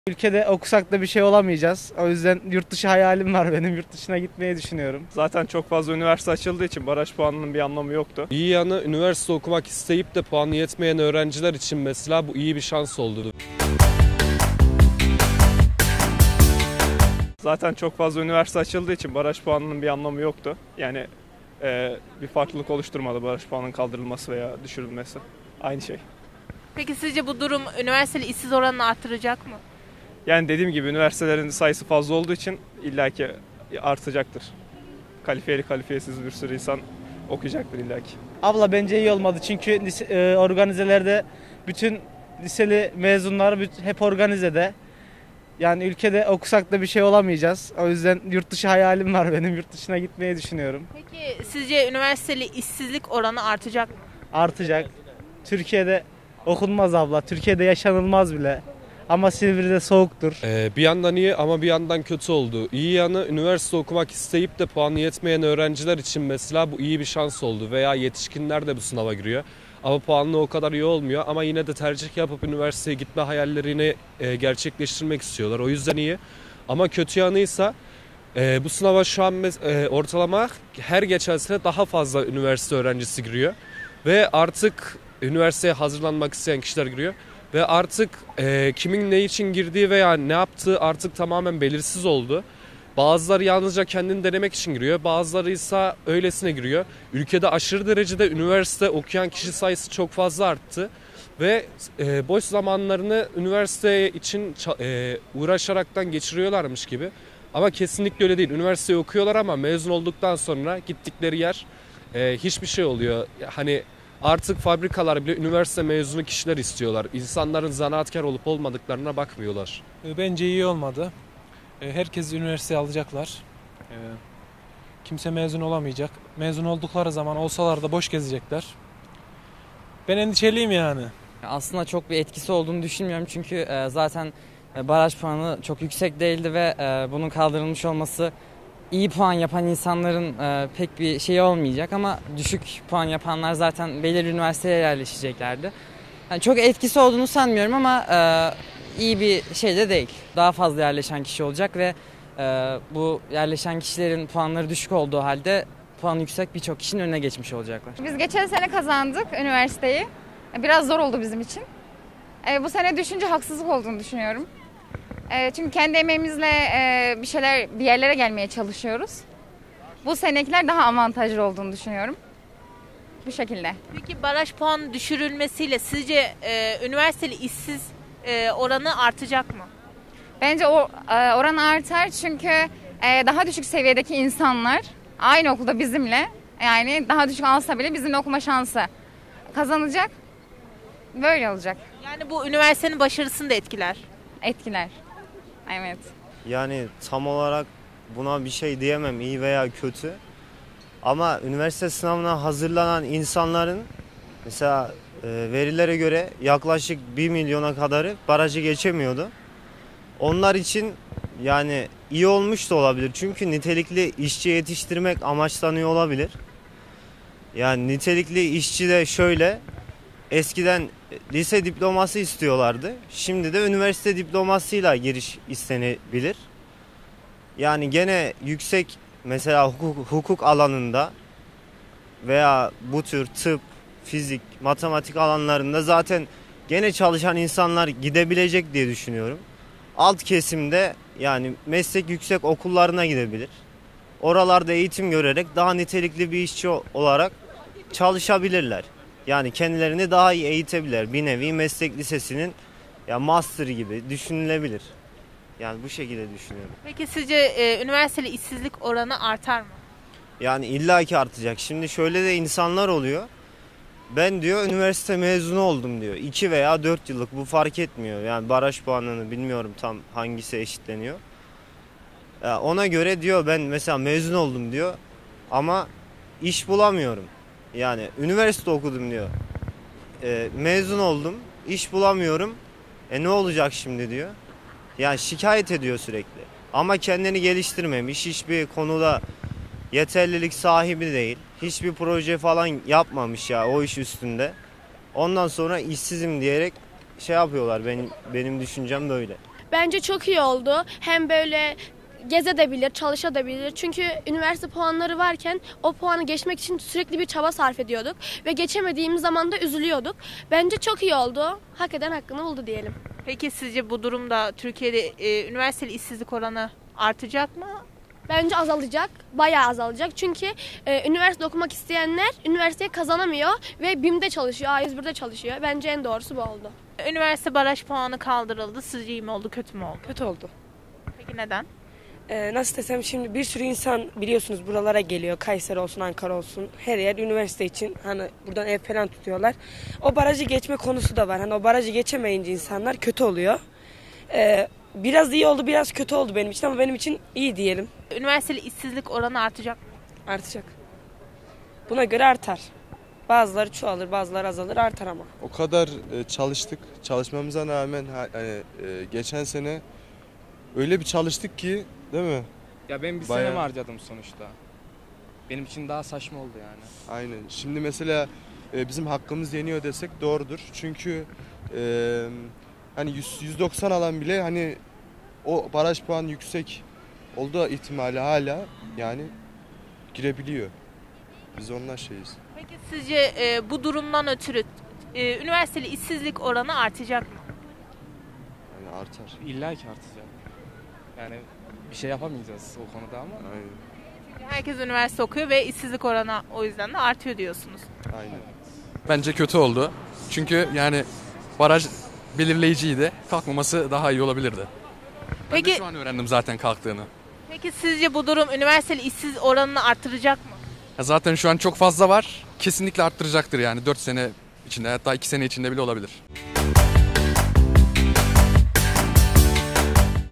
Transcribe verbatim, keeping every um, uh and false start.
Ülkede okusak da bir şey olamayacağız. O yüzden yurt dışı hayalim var benim. Yurt dışına gitmeyi düşünüyorum. Zaten çok fazla üniversite açıldığı için baraj puanının bir anlamı yoktu. İyi yanı üniversite okumak isteyip de puanı yetmeyen öğrenciler için mesela bu iyi bir şans oldu. Zaten çok fazla üniversite açıldığı için baraj puanının bir anlamı yoktu. Yani e, bir farklılık oluşturmadı baraj puanının kaldırılması veya düşürülmesi. Aynı şey. Peki sizce bu durum üniversiteli işsiz oranını artıracak mı? Yani dediğim gibi üniversitelerin sayısı fazla olduğu için illaki artacaktır. Kalifiyeli kalifiyesiz bir sürü insan okuyacaktır illaki. Abla bence iyi olmadı çünkü lise, e, organizelerde bütün liseli mezunlar büt- hep organizede. Yani ülkede okusak da bir şey olamayacağız. O yüzden yurt dışı hayalim var benim. Yurt dışına gitmeyi düşünüyorum. Peki sizce üniversiteli işsizlik oranı artacak mı? Artacak. Türkiye'de okunmaz abla. Türkiye'de yaşanılmaz bile. Ama Silivri'de soğuktur. Ee, bir yandan iyi ama bir yandan kötü oldu. İyi yanı üniversite okumak isteyip de puanı yetmeyen öğrenciler için mesela bu iyi bir şans oldu. Veya yetişkinler de bu sınava giriyor. Ama puanlı o kadar iyi olmuyor ama yine de tercih yapıp üniversiteye gitme hayallerini e, gerçekleştirmek istiyorlar. O yüzden iyi. Ama kötü yanıysa e, bu sınava şu an mes- e, ortalama her geçen sene daha fazla üniversite öğrencisi giriyor. Ve artık üniversiteye hazırlanmak isteyen kişiler giriyor. Ve artık e, kimin ne için girdiği veya ne yaptığı artık tamamen belirsiz oldu. Bazıları yalnızca kendini denemek için giriyor. Bazıları ise öylesine giriyor. Ülkede aşırı derecede üniversite okuyan kişi sayısı çok fazla arttı. Ve e, boş zamanlarını üniversite için e, uğraşaraktan geçiriyorlarmış gibi. Ama kesinlikle öyle değil. Üniversiteyi okuyorlar ama mezun olduktan sonra gittikleri yer e, hiçbir şey oluyor. Hani artık fabrikalar bile üniversite mezunu kişiler istiyorlar. İnsanların zanaatkar olup olmadıklarına bakmıyorlar. Bence iyi olmadı. Herkes üniversiteye alacaklar. Kimse mezun olamayacak. Mezun oldukları zaman olsalar da boş gezecekler. Ben endişeliyim yani. Aslında çok bir etkisi olduğunu düşünmüyorum çünkü zaten baraj puanı çok yüksek değildi ve bunun kaldırılmış olması iyi puan yapan insanların pek bir şey olmayacak ama düşük puan yapanlar zaten belirli üniversiteye yerleşeceklerdi. Yani çok etkisi olduğunu sanmıyorum ama iyi bir şey de değil. Daha fazla yerleşen kişi olacak ve bu yerleşen kişilerin puanları düşük olduğu halde puanı yüksek birçok kişinin önüne geçmiş olacaklar. Biz geçen sene kazandık üniversiteyi. Biraz zor oldu bizim için. Bu sene düşünce haksızlık olduğunu düşünüyorum. Çünkü kendi emeğimizle bir şeyler, bir yerlere gelmeye çalışıyoruz. Bu senekiler daha avantajlı olduğunu düşünüyorum. Bu şekilde. Peki baraj puanı düşürülmesiyle sizce e, üniversiteli işsiz e, oranı artacak mı? Bence o e, oran artar çünkü e, daha düşük seviyedeki insanlar aynı okulda bizimle, yani daha düşük alsa bile bizimle okuma şansı kazanacak. Böyle olacak. Yani bu üniversitenin başarısını da etkiler. Etkiler. Evet. Yani tam olarak buna bir şey diyemem, iyi veya kötü. Ama üniversite sınavına hazırlanan insanların mesela e, verilere göre yaklaşık bir milyona kadarı barajı geçemiyordu. Onlar için yani iyi olmuş da olabilir. Çünkü nitelikli işçi yetiştirmek amaçlanıyor olabilir. Yani nitelikli işçi de şöyle, eskiden lise diploması istiyorlardı. Şimdi de üniversite diplomasıyla giriş istenebilir. Yani gene yüksek mesela hukuk, hukuk alanında veya bu tür tıp, fizik, matematik alanlarında zaten gene çalışan insanlar gidebilecek diye düşünüyorum. Alt kesimde yani meslek yüksek okullarına gidebilir. Oralarda eğitim görerek daha nitelikli bir işçi olarak çalışabilirler. Yani kendilerini daha iyi eğitebilirler. Bir nevi meslek lisesinin ya master gibi düşünülebilir. Yani bu şekilde düşünüyorum. Peki sizce e, üniversiteli işsizlik oranı artar mı? Yani illaki artacak. Şimdi şöyle de insanlar oluyor. Ben diyor üniversite mezunu oldum diyor. iki veya dört yıllık, bu fark etmiyor. Yani baraj puanını bilmiyorum tam hangisi eşitleniyor. Ya ona göre diyor ben mesela mezun oldum diyor. Ama iş bulamıyorum. Yani üniversite okudum diyor. E, mezun oldum, iş bulamıyorum. E ne olacak şimdi diyor. Yani şikayet ediyor sürekli. Ama kendini geliştirmemiş, hiçbir konuda yeterlilik sahibi değil. Hiçbir proje falan yapmamış ya o iş üstünde. Ondan sonra işsizim diyerek şey yapıyorlar. Benim benim düşüncem böyle. Bence çok iyi oldu. Hem böyle gezebilir, çalışabilir. Çünkü üniversite puanları varken o puanı geçmek için sürekli bir çaba sarf ediyorduk. Ve geçemediğimiz zaman da üzülüyorduk. Bence çok iyi oldu. Hak eden hakkını buldu diyelim. Peki sizce bu durumda Türkiye'de e, üniversiteli işsizlik oranı artacak mı? Bence azalacak, bayağı azalacak. Çünkü e, üniversite okumak isteyenler üniversiteye kazanamıyor ve BİM'de çalışıyor, A yüz bir'de çalışıyor. Bence en doğrusu bu oldu. Üniversite baraj puanı kaldırıldı. Sizce iyi mi oldu, kötü mü oldu? Kötü oldu. Peki neden? Ee, nasıl desem, şimdi bir sürü insan biliyorsunuz buralara geliyor. Kayseri olsun, Ankara olsun. Her yer üniversite için hani buradan ev falan tutuyorlar. O barajı geçme konusu da var. Hani o barajı geçemeyince insanlar kötü oluyor. Ee, biraz iyi oldu, biraz kötü oldu benim için ama benim için iyi diyelim. Üniversiteli işsizlik oranı artacak mı? Artacak. Buna göre artar. Bazıları çoğalır, bazıları azalır, artar ama. O kadar e, çalıştık. Çalışmamıza rağmen ha- hani, e, geçen sene öyle bir çalıştık ki, değil mi? Ya ben bir Bayağı- senemi harcadım sonuçta. Benim için daha saçma oldu yani. Aynen. Şimdi mesela e, bizim hakkımız yeniyor desek doğrudur. Çünkü e, hani yüz, yüz doksan alan bile hani o baraj puanı yüksek olduğu ihtimali hala yani girebiliyor. Biz onunla şeyiz. Peki sizce e, bu durumdan ötürü e, üniversiteli işsizlik oranı artacak mı? Yani artar. İlla ki artacak. Yani bir şey yapamayacağız o konuda ama. Aynen. Çünkü herkes üniversite okuyor ve işsizlik oranı o yüzden de artıyor diyorsunuz. Aynen. Bence kötü oldu. Çünkü yani baraj belirleyiciydi. Kalkmaması daha iyi olabilirdi. Ben Peki- de şu an öğrendim zaten kalktığını. Peki sizce bu durum üniversiteli işsiz oranını artıracak mı? Ya zaten şu an çok fazla var. Kesinlikle arttıracaktır yani dört sene içinde, hatta iki sene içinde bile olabilir.